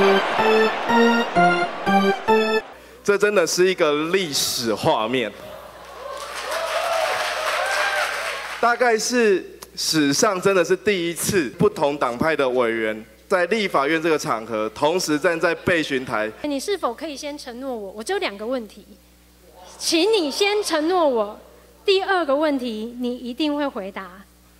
这真的是一个历史画面，大概是史上真的是第一次，不同党派的委员在立法院这个场合同时站在备询台。 你是否可以先承诺我？我只有2个问题，请你先承诺我。第2个问题，你一定会回答。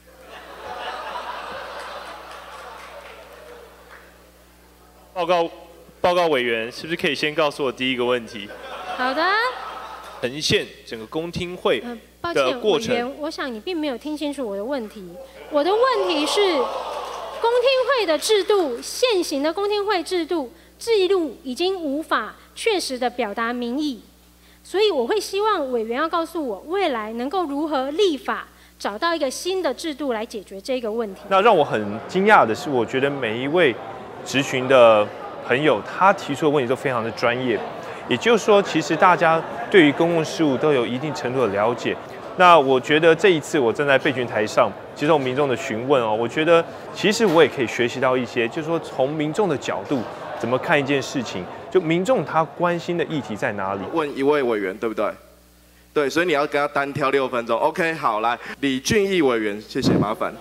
报告委员，是不是可以先告诉我第1个问题？ 好的。 呈现整个公听会抱歉， 的过程。 委员，我想你并没有听清楚我的问题。我的问题是，公听会的制度，现行的公听会制度记录已经无法确实的表达民意，所以我会希望委员要告诉我，未来能够如何立法，找到一个新的制度来解决这个问题。 那让我很惊讶的是，我觉得每一位质询的朋友，他提出的问题都非常的专业。也就是说，其实大家对于公共事务都有一定程度的了解。那我觉得这一次我站在备询台上接受民众的询问哦，我觉得其实我也可以学习到一些，就是说从民众的角度怎么看一件事情，就民众他关心的议题在哪里。 问1位委员，对不对？对，所以你要跟他单挑6分钟。OK， 好，来，李俊毅委员，谢谢，麻烦。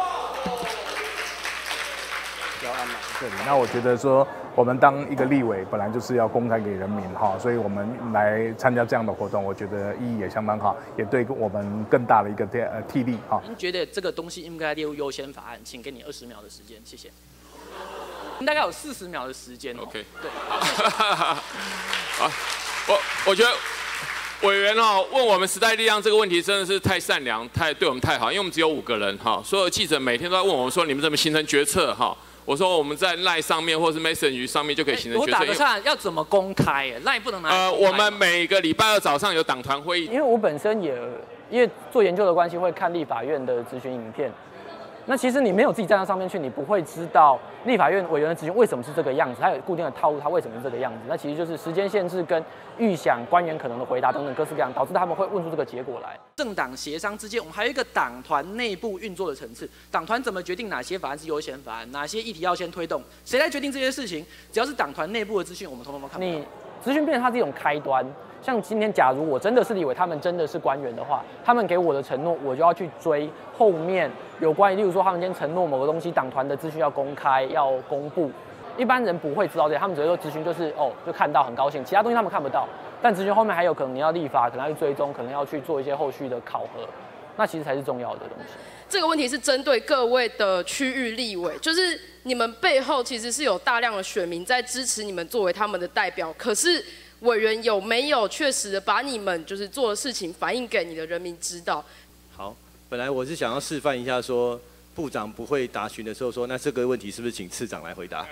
那我觉得说，我们当一个立委，本来就是要公开给人民哈，所以我们来参加这样的活动，我觉得意义也相当好，也对我们更大的一个替力哈。 您觉得这个东西应该列入优先法案，请给你20秒的时间，谢谢。大概有40秒的时间。 OK， 对。 好，我觉得委员问我们时代力量这个问题真的是太善良，对我们太好，因为我们只有5个人哈，所有记者每天都在问我们说你们怎么形成决策哈。我说我们在 LINE 上面或是 Messenger 上面就可以形成决策。 我打个岔，要怎么公开？LINE 不能拿。 我们每个礼拜2早上有党团会议。 因为我本身也因为做研究的关系，会看立法院的质询影片。那其实你没有自己站到上面去，你不会知道立法院委员的质询为什么是这个样子，它有固定的套路，它为什么是这个样子？那其实就是时间限制跟预想官员可能的回答等等各式各样，导致他们会问出这个结果来。政党协商之间，我们还有一个党团内部运作的层次，党团怎么决定哪些法案是优先法案，哪些议题要先推动，谁来决定这些事情？只要是党团内部的资讯，我们通通都看不到。你资讯变成它是一种开端。像今天，假如我真的是立委，他们真的是官员的话，他们给我的承诺，我就要去追后面有关于，例如说他们今天承诺某个东西，党团的资讯要公开、要公布，一般人不会知道这些，他们只会说咨询就是就看到很高兴，其他东西他们看不到。但咨询后面还有可能你要立法，可能要去追踪，可能要去做一些后续的考核，那其实才是重要的东西。 这个问题是针对各位的区域立委，就是你们背后其实是有大量的选民在支持你们作为他们的代表，可是委员有没有确实的把你们就是做的事情反映给你的人民知道？ 好，本来我是想要示范一下说，部长不会答询的时候说，那这个问题是不是请次长来回答？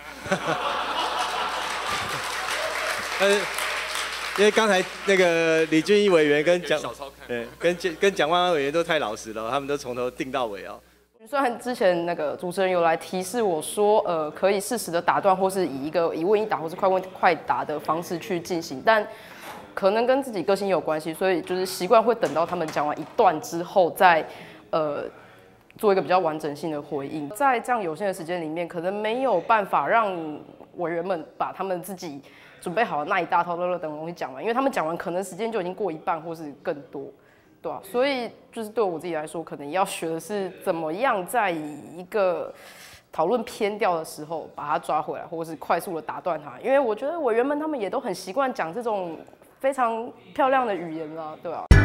但是因为刚才那个李俊毅委员跟蒋万安委员都太老实了，他们都从头定到尾啊。 虽然之前那个主持人有来提示我说，可以适时的打断，或是以一个一问一答或是快问快答的方式去进行，但可能跟自己个性有关系，所以就是习惯会等到他们讲完一段之后再做一个比较完整性的回应。在这样有限的时间里面，可能没有办法让委员们把他们自己准备好的那一大套等东西讲完，因为他们讲完可能时间就已经过一半或是更多。对啊，所以就是对我自己来说，可能要学的是怎么样在一个讨论偏掉的时候把它抓回来，或者是快速的打断它。因为我觉得委员们他们也都很习惯讲这种非常漂亮的语言啦，对吧？